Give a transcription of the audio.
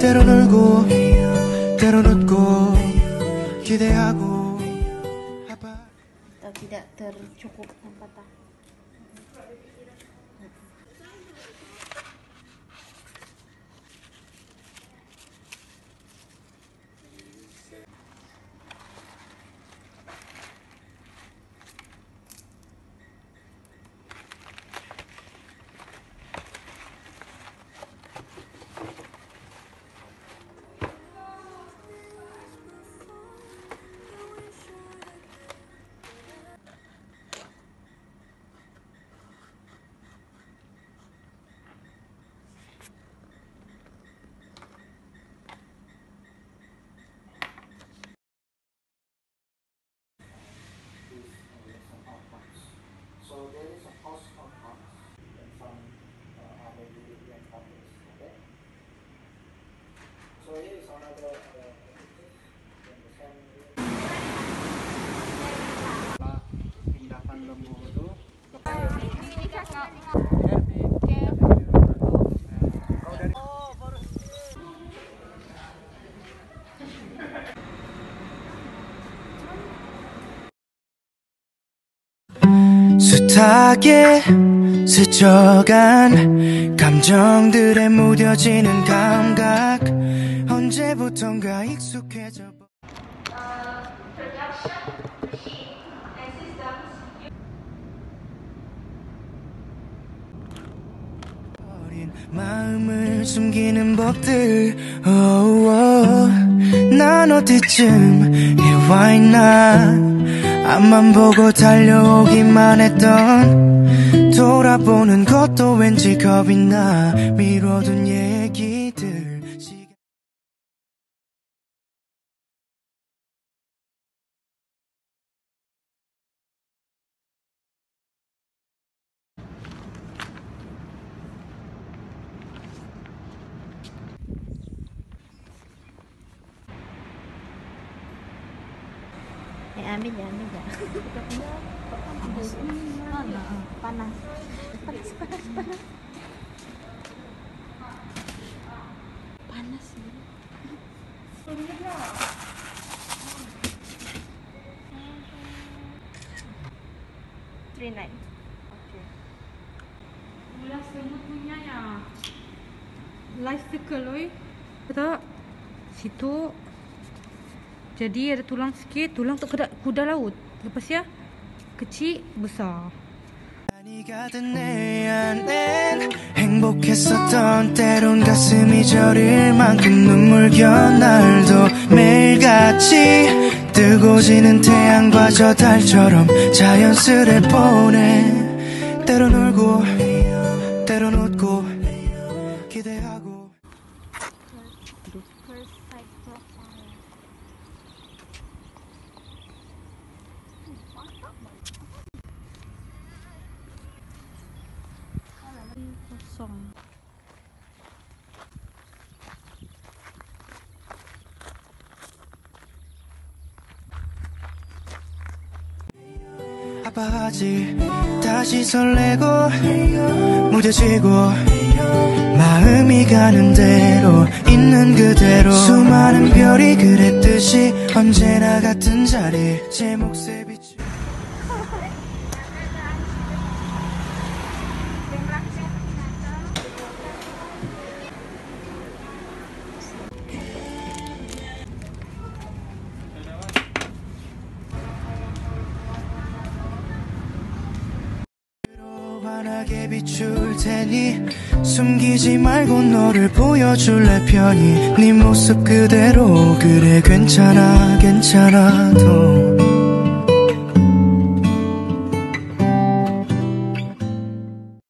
때론 울고 때론 웃고 기대하고 tidak tercukup tempat. So there is a cost of house and some other European countries. Okay. So here is another pindahkan lembu itu 숱하게 스쳐간 감정들에 무뎌지는 감각 언제부턴가 익숙해져 어린 마음을 숨기는 법들 난 어디쯤 와 있나 앞만 보고 달려오기만 했던 돌아보는 것도 왠지 겁이 나 미뤄둔 얘기들 ambil ya. Panas. Panas. 39. Okay. Mula semut punya ya. Life circle, oi. Betul. Situ. Jadi ada tulang sikit, tulang untuk kuda laut. Lepas ya, kecil, besar. 행복했었던 때론 가슴이 저릴 만큼 눈물겨 날도 매일같이 뜨고 지는 태양과 저 달처럼 자연스레 보내 때론 울고 때론 웃고 기대하고 kosong. 아파하지 다시 설레고 무뎌지고 마음이 가는 대로 있는 그대로 수많은 별이 그랬듯이 언제나 같은 자리 제 몫에 비추 환하게 비출 테니 숨기지 말고 너를 보여줄래 편히 네 모습 그대로 그래 괜찮아 괜찮아도